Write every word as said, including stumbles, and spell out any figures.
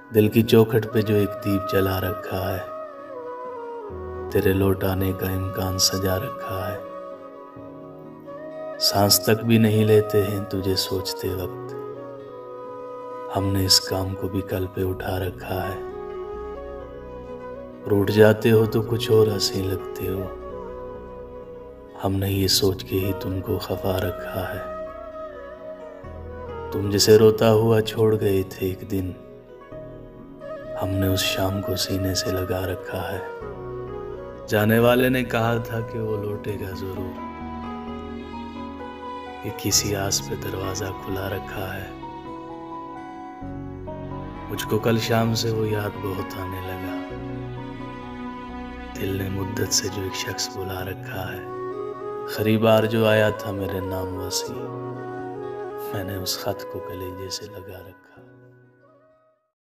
दिल की चौखट पे जो एक दीप जला रखा है, तेरे लौट आने का इम्कान सजा रखा है। सांस तक भी नहीं लेते हैं तुझे सोचते वक्त, हमने इस काम को भी कल पे उठा रखा है। रूठ जाते हो तो कुछ और हंसी लगते हो, हमने ये सोच के ही तुमको खफा रखा है। तुम जिसे रोता हुआ छोड़ गए थे एक दिन, हमने उस शाम को सीने से लगा रखा है। जाने वाले ने कहा था कि वो लौटेगा जरूर, कि किसी आस पे दरवाजा खुला रखा है। मुझको कल शाम से वो याद बहुत आने लगा, दिल ने मुद्दत से जो एक शख्स बुला रखा है। खरीबार जो आया था मेरे नाम वसी, मैंने उस खत को कलेजे से लगा रखा।